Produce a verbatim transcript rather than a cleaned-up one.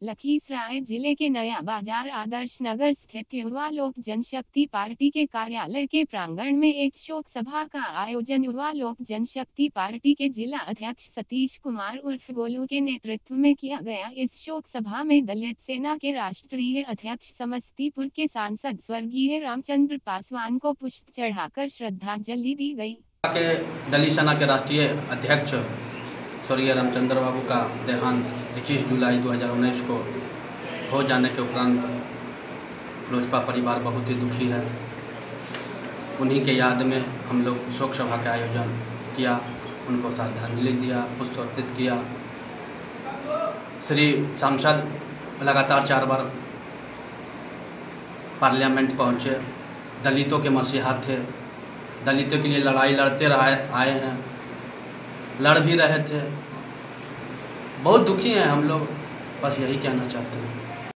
लखीसराय जिले के नया बाजार आदर्श नगर स्थित युवा लोक जनशक्ति पार्टी के कार्यालय के प्रांगण में एक शोक सभा का आयोजन युवा लोक जनशक्ति पार्टी के जिला अध्यक्ष सतीश कुमार उर्फ गोलू के नेतृत्व में किया गया। इस शोक सभा में दलित सेना के राष्ट्रीय अध्यक्ष समस्तीपुर के सांसद स्वर्गीय रामचंद्र पासवान को पुष्प चढ़ाकर श्रद्धांजलि दी गई। दलित सेना के राष्ट्रीय अध्यक्ष स्वर्गीय रामचंद्र बाबू का देहांत इक्कीस जुलाई दो हज़ार उन्नीस को हो जाने के उपरांत लोजपा परिवार बहुत ही दुखी है। उन्हीं के याद में हम लोग शोक सभा का आयोजन किया, उनको श्रद्धांजलि दिया, पुष्प अर्पित किया। श्री सांसद लगातार चार बार पार्लियामेंट पहुँचे, दलितों के मसीहा थे, दलितों के लिए लड़ाई लड़ते रहे आए हैं, लड़ भी रहे थे। बहुत दुखी हैं हम लोग, बस यही कहना चाहते हैं।